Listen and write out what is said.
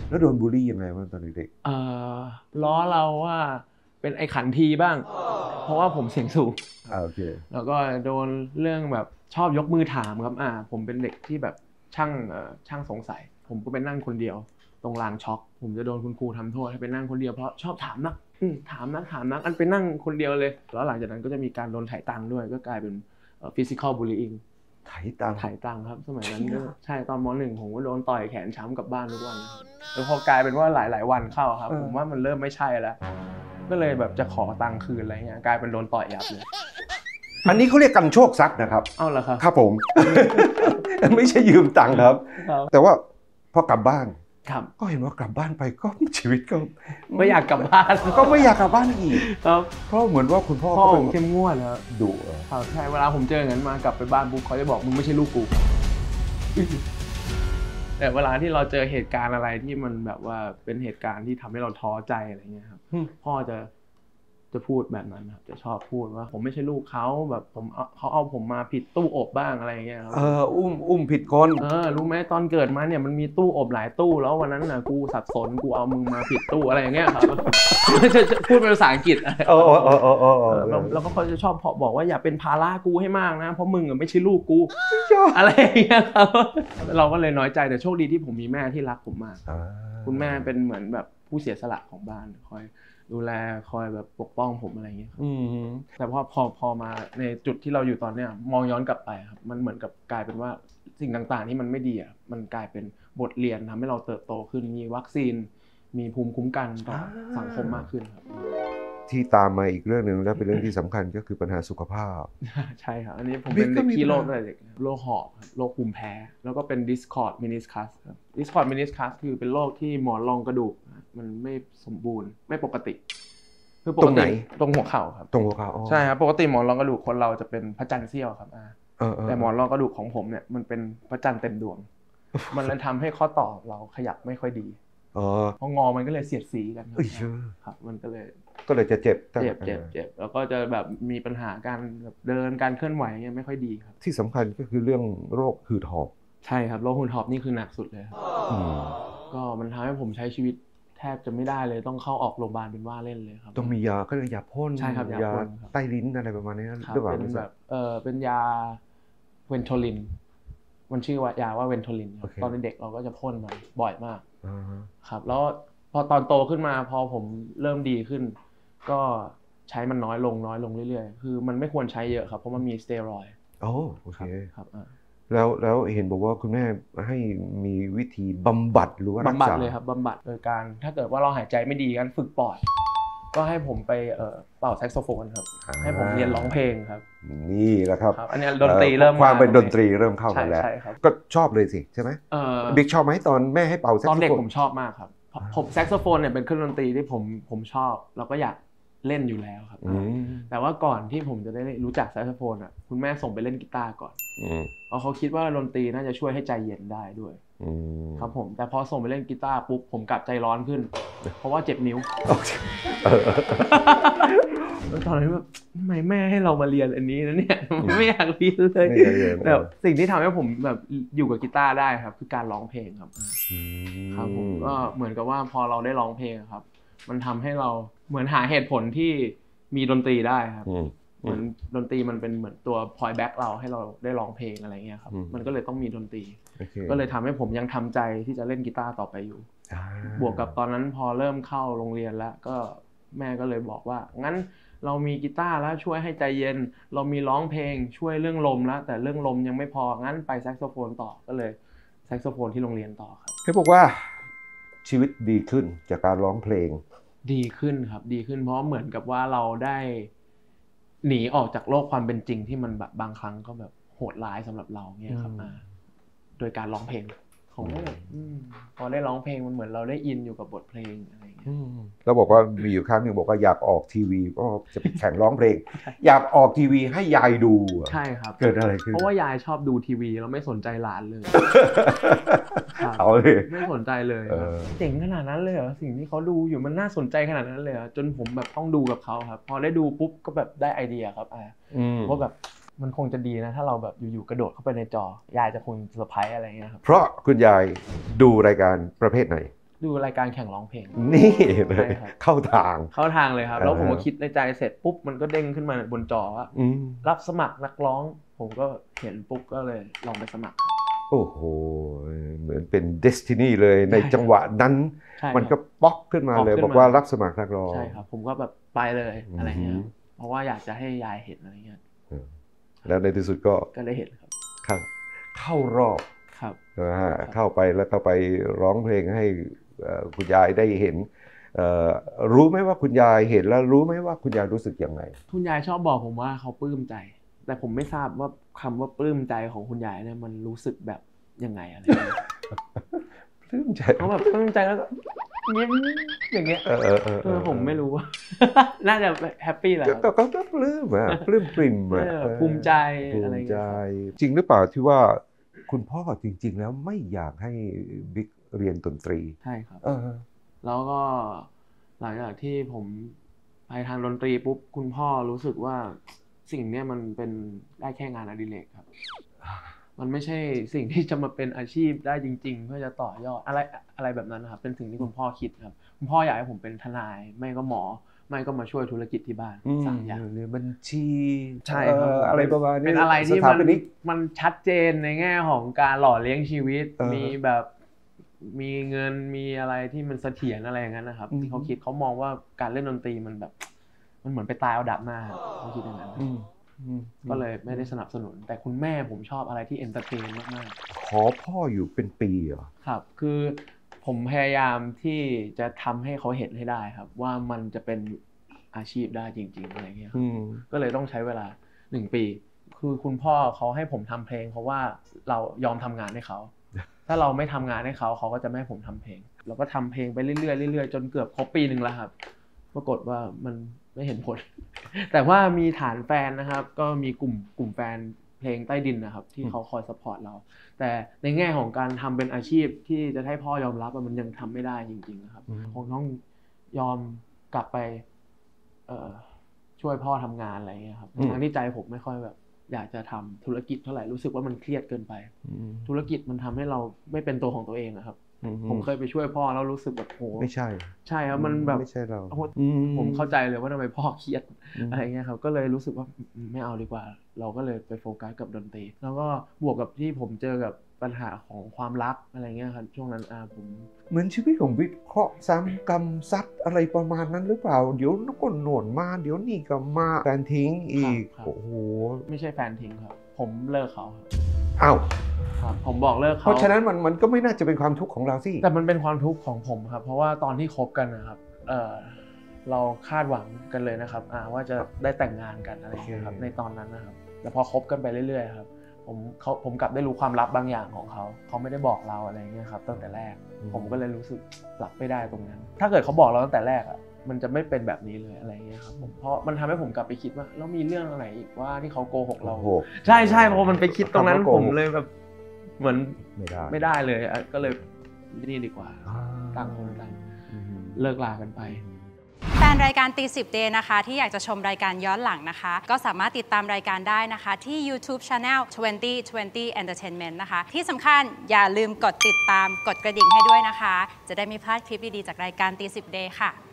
แล้วโดนบูลลี่ยังไงบ้างตอนเด็กล้อเราว่าเป็นไอ้ขันทีบ้างเพราะว่าผมเสียงสูงโอเคแล้วก็โดนเรื่องแบบชอบยกมือถามครับผมเป็นเด็กที่แบบช่างสงสัยผมก็ไปนั่งคนเดียวตรงลานช็อคผมจะโดนคุณครูทำโทษให้ไปนั่งคนเดียวเพราะชอบถามนักถามนักอันไปนั่งคนเดียวเลยแล้วหลังจากนั้นก็จะมีการโดนไถ่ตังค์ด้วยก็กลายเป็นphysical bullying ไถ่ตังค์ครับสมัยนั้นใช่ตอนม.1 ผมก็โดนต่อยแขนช้ำกลับบ้านทุกวันแล้วพอกลายเป็นว่าหลายวันเข้าครับผมว่ามันเริ่มไม่ใช่แล้วก็เลยแบบจะขอตังค์คืนอะไรเงี้ยกลายเป็นโดนต่อยยับเลยอันนี้เขาเรียกกันโชคทรัพย์นะครับเหรอครับครับผม ไม่ใช่ยืมตังค์ครับแต่ว่าพอกลับบ้านก็เห็นว่ากลับบ้านไปก็ชีวิตก็ไม่อยากกลับบ้านก็ไม่อยากกลับบ้านอีกครับเพราะเหมือนว่าคุณพ่อผมเข้มงวดแล้วดุครับใช่เวลาผมเจออย่างนั้นมากลับไปบ้านปุ๊บเขาจะบอกมึงไม่ใช่ลูกกูแต่เวลาที่เราเจอเหตุการณ์อะไรที่มันแบบว่าเป็นเหตุการณ์ที่ทำให้เราท้อใจอะไรเงี้ยครับพ่อจะพูดแบบนั้นครับจะชอบพูดว่าผมไม่ใช่ลูกเขาแบบเขาเอาผมมาผิดตู้อบบ้างอะไรเงี้ยครับอุ้มผิดคนรู้ไหมตอนเกิดมาเนี่ยมันมีตู้อบหลายตู้แล้ววันนั้นน่ะกูสับสนกูเอามึงมาผิดตู้อะไรอย่างเงี้ยครับจะพูดเป็นภาษาอังกฤษแล้วก็เขาจะชอบบอกว่าอย่าเป็นภาระกูให้มากนะเพราะมึงไม่ใช่ลูกกูอะไรอย่างเงี้ยครับเราก็เลยน้อยใจแต่โชคดีที่ผมมีแม่ที่รักผมมากคุณแม่เป็นเหมือนแบบผู้เสียสละของบ้านคอยดูแลคอยแบบปกป้องผมอะไรอย่างเงี้ยครับแต่พอมาในจุดที่เราอยู่ตอนเนี้ยมองย้อนกลับไปครับมันเหมือนกับกลายเป็นว่าสิ่งต่างๆที่มันไม่ดีมันกลายเป็นบทเรียนทำให้เราเติบโตขึ้นมีวัคซีนมีภูมิคุ้มกันต่อสังคมมากขึ้นครับที่ตามมาอีกเรื่องนึงและเป็นเรื่องที่สำคัญก็คือปัญหาสุขภาพใช่ครับอันนี้ผมเป็นเด็กขี้โรคตั้งแต่เด็กโรคหอบโรคภูมิแพ้แล้วก็เป็น Discord meniscus ครับ Discord meniscus คือเป็นโรคที่หมอนรองกระดูกมันไม่สมบูรณ์ไม่ปกติคือปกติตรงหัวเข่าครับตรงหัวเข่าใช่ครับปกติหมอนรองกระดูกคนเราจะเป็นพระจันทร์เสี้ยวครับแต่หมอนรองกระดูกของผมเนี่ยมันเป็นพระจันทร์เต็มดวงมันเลยทำให้ข้อต่อเราขยับไม่ค่อยดีพองอมันก็เลยเสียดสีกันครับมันก็เลยจะเจ็บแล้วก็จะแบบมีปัญหาการเดินการเคลื่อนไหวเนี่ยไม่ค่อยดีครับที่สำคัญก็คือเรื่องโรคหืดหอบใช่ครับโรคหืดหอบนี่คือหนักสุดเลยก็มันทำให้ผมใช้ชีวิตแทบจะไม่ได้เลยต้องเข้าออกโรงพยาบาลเป็นว่าเล่นเลยครับต้องมียาก็เรียกยาพ่นใช่ครับยาใต้ลิ้นอะไรประมาณนี้หรือเปล่าเป็นแบบเป็นยาเวนโทลินมันชื่อว่ายาว่าเวนโทลินตอนเด็กเราก็จะพ่นมันบ่อยมากครับแล้วพอตอนโตขึ้นมาพอผมเริ่มดีขึ้นก็ใช้มันน้อยลงเรื่อยๆคือมันไม่ควรใช้เยอะครับเพราะมันมีสเตียรอยด์โอเคครับแล้วเห็นบอกว่าคุณแม่ให้มีวิธีบำบัดหรือว่าบำบัดเลยครับบำบัดโดยการถ้าเกิดว่าเราหายใจไม่ดีกันฝึกปอดก็ให้ผมไปเป่าแซกโซโฟนครับให้ผมเรียนร้องเพลงครับนี่แหละครับอันนี้ดนตรีเริ่มความเป็นดนตรีเริ่มเข้ามาแล้วก็ชอบเลยสิใช่ไหมบิ๊กชอบไหมตอนแม่ให้เป่าแซกโซโฟนตอนเด็กผมชอบมากครับผมแซกโซโฟนเนี่ยเป็นเครื่องดนตรีที่ผมชอบแล้วก็อยากเล่นอยู่แล้วครับแต่ว่าก่อนที่ผมจะได้รู้จักแซกโซโฟนคุณแม่ส่งไปเล่นกีตาร์ก่อนเพราะเขาคิดว่าดนตรีน่าจะช่วยให้ใจเย็นได้ด้วยครับผมแต่พอส่งไปเล่นกีตาร์ปุ๊บผมกลับใจร้อนขึ้นเพราะว่าเจ็บนิ้วตอนนั้นแบบทำไมแม่ให้เรามาเรียนอันนี้นะเนี่ยไม่อยากเรียนเลยแต่สิ่งที่ทำให้ผมแบบอยู่กับกีตาร์ได้ครับคือการร้องเพลงครับครับผมก็เหมือนกับว่าพอเราได้ร้องเพลงครับมันทำให้เราเหมือนหาเหตุผลที่มีดนตรีได้ครับเหมือนดนตรีมันเป็นเหมือนตัวพอยแบ็กเราให้เราได้ร้องเพลงอะไรเงี้ยครับมันก็เลยต้องมีดนตรีก็เลยทำให้ผมยังทำใจที่จะเล่นกีตาร์ต่อไปอยู่บวกกับตอนนั้นพอเริ่มเข้าโรงเรียนแล้วก็แม่ก็เลยบอกว่างั้นเรามีกีตาร์แล้วช่วยให้ใจเย็นเรามีร้องเพลงช่วยเรื่องลมแล้วแต่เรื่องลมยังไม่พองั้นไปแซกโซโฟนต่อก็เลยแซกโซโฟนที่โรงเรียนต่อครับเขาบอกว่าชีวิตดีขึ้นจากการร้องเพลงดีขึ้นครับดีขึ้นเพราะเหมือนกับว่าเราได้หนีออกจากโลกความเป็นจริงที่มันแบบบางครั้งก็แบบโหดร้ายสำหรับเราเนี่ยครับโดยการร้องเพลงของพอได้ร้องเพลงมันเหมือนเราได้อินอยู่กับบทเพลงอะไรอย่างเงี้ยเราบอกว่ามีอยู่ครั้งนึงบอกว่าอยากออกทีวีก็จะไปแข่งร้องเพลงอยากออกทีวีให้ยายดูใช่ครับเกิดอะไรขึ้นเพราะว่ายายชอบดูทีวีแล้วไม่สนใจหลานเลยเอาเลยไม่สนใจเลยเจ๋งขนาดนั้นเลยเหรอสิ่งที่เขาดูอยู่มันน่าสนใจขนาดนั้นเลยจนผมแบบต้องดูกับเขาครับพอได้ดูปุ๊บก็แบบได้ไอเดียครับว่าแบบมันคงจะดีนะถ้าเราแบบอยู่ๆกระโดดเข้าไปในจอยายจะคงเซอร์ไพรส์อะไรเงี้ยครับเพราะคุณยายดูรายการประเภทไหนดูรายการแข่งร้องเพลงนี่เลยเข้าทางเลยครับแล้วผมก็คิดในใจเสร็จปุ๊บมันก็เด้งขึ้นมาบนจอว่ารับสมัครนักร้องผมก็เห็นปุ๊บก็เลยลองไปสมัครโอ้โหเหมือนเป็นเดสตินีเลยในจังหวะนั้นมันก็ป๊อกขึ้นมาเลยบอกว่ารับสมัครนักร้องใช่ครับผมก็แบบไปเลยอะไรเงี้ยเพราะว่าอยากจะให้ยายเห็นอะไรเงี้ยแล้วในที่สุดก็ได้เห็นครับเข้ารอบครับนะฮะเข้าไปแล้วก็ไปร้องเพลงให้คุณยายได้เห็นรู้ไหมว่าคุณยายเห็นแล้วรู้ไหมว่าคุณยายรู้สึกยังไงคุณยายชอบบอกผมว่าเขาปลื้มใจแต่ผมไม่ทราบว่าคำว่าปลื้มใจของคุณยายเนี่ยมันรู้สึกแบบยังไงอะไรปลื้มใจเขาแบบปลื้มใจแล้วก็ยิ้มอย่างเงี้ยผมไม่รู้ว่าน่าจะแฮปปี้แหละก็ปลื้มปลื้มปริ่มภูมิใจอะไรเงี้ยจริงหรือเปล่าที่ว่าคุณพ่อจริงๆแล้วไม่อยากให้บิ๊กเรียนดนตรีใช่ครับแล้วก็หลังจากที่ผมไปทางดนตรีปุ๊บคุณพ่อรู้สึกว่าสิ่งนี้มันเป็นได้แค่งานอดิเรกครับมันไม่ใช่สิ่งที่จะมาเป็นอาชีพได้จริงๆเพื่อจะต่อยอดอะไรแบบนั้นนะครับเป็นสิ่งที่คุณพ่อคิดครับคุณพ่ออยากให้ผมเป็นทนายไม่ก็หมอไม่ก็มาช่วยธุรกิจที่บ้าน3 อย่างบัญชีใช่ครับอะไรประมาณนี้เป็นอะไรที่มันชัดเจนในแง่ของการหล่อเลี้ยงชีวิตมีแบบมีเงินมีอะไรที่มันเสถียรอะไรอย่างนั้นนะครับที่เขาคิดเขามองว่าการเล่นดนตรีมันแบบมันเหมือนไปตายเอาดาบหน้าเขาคิดอย่างนั้นก็เลยไม่ได้สนับสนุนแต่คุณแม่ผมชอบอะไรที่เอนเตอร์เทนมากๆขอพ่ออยู่เป็นปีเหรอครับคือผมพยายามที่จะทำให้เขาเห็นให้ได้ครับว่ามันจะเป็นอาชีพได้จริงๆอะไรเงี้ยก็เลยต้องใช้เวลา1 ปีคือคุณพ่อเขาให้ผมทำเพลงเพราะว่าเรายอมทำงานให้เขาถ้าเราไม่ทำงานให้เขาเขาก็จะไม่ให้ผมทำเพลงเราก็ทำเพลงไปเรื่อยๆเรื่อยๆจนเกือบครบปีนึงแล้วครับปรากฏว่ามันไม่เห็นผลแต่ว่ามีฐานแฟนนะครับก็มีกลุ่มแฟนเพลงใต้ดินนะครับที่เขาคอยซัพพอร์ตเราแต่ในแง่ของการทำเป็นอาชีพที่จะให้พ่อยอมรับมันยังทำไม่ได้จริงๆนะครับคงต้องยอมกลับไปช่วยพ่อทำงานอะไรเงี้ยครับทั้งที่ใจผมไม่ค่อยแบบอยากจะทำธุรกิจเท่าไหร่รู้สึกว่ามันเครียดเกินไปธุรกิจมันทำให้เราไม่เป็นตัวของตัวเองครับผมเคยไปช่วยพ่อแล้วรู้สึกแบบโหไม่ใช่ครับมันแบบไม่ใช่เราผมเข้าใจเลยว่าทำไมพ่อเครียดอะไรเงี้ยครับก็เลยรู้สึกว่าไม่เอาดีกว่าเราก็เลยไปโฟกัสกับดนตรีแล้วก็บวกกับที่ผมเจอกับปัญหาของความรักอะไรเงี้ยครับช่วงนั้นผมเหมือนชีวิตของวิทย์เคราะห์ซ้ำกรรมซัดอะไรประมาณนั้นหรือเปล่าเดี๋ยวก็โน่นมาเดี๋ยวนี่ก็มาแฟนทิ้งอีกโอ้โหไม่ใช่แฟนทิ้งครับผมเลิกเขาครับอ้าวผมบอกเลิกเขาเพราะฉะนั้นมันก็ไม่น่าจะเป็นความทุกข์ของเราสิแต่มันเป็นความทุกข์ของผมครับเพราะว่าตอนที่คบกันนะครับเราคาดหวังกันเลยนะครับว่าจะได้แต่งงานกันอะไรอย่างเงี้ยครับในตอนนั้นนะครับแต่พอคบกันไปเรื่อยๆครับผมกลับได้รู้ความลับบางอย่างของเขาไม่ได้บอกเราอะไรเงี้ยครับตั้งแต่แรกผมก็เลยรู้สึกรับไม่ได้ตรงนั้นถ้าเกิดเขาบอกเราตั้งแต่แรกมันจะไม่เป็นแบบนี้เลยอะไรเงี้ยครับเพราะมันทำให้ผมกลับไปคิดว่าแล้วมีเรื่องอะไรอีกว่าที่เขาโกหกเราใช่พอมันไปคิดตรงนั้นผมเลยแบบเหมือนไม่ได้เลยก็เลยนี่ดีกว่าต่างคนต่างเลิกลากันไปแฟนรายการตี10 Day นะคะที่อยากจะชมรายการย้อนหลังนะคะก็สามารถติดตามรายการได้นะคะที่ YouTube Channel 2020 Entertainment นะคะที่สำคัญอย่าลืมกดติดตามกดกระดิ่งให้ด้วยนะคะจะได้ไม่พลาดคลิปดีๆจากรายการตี10 Day ค่ะ